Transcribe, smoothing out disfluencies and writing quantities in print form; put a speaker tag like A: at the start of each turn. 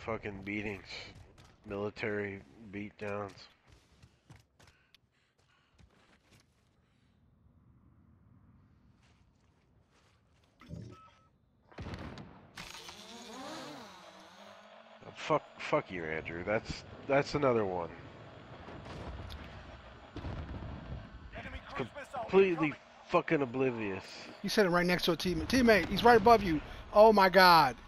A: fucking beatings, military beatdowns. Fuck you, Andrew. That's another one. Completely fucking oblivious.
B: He's sitting right next to a teammate. Teammate, he's right above you. Oh my God.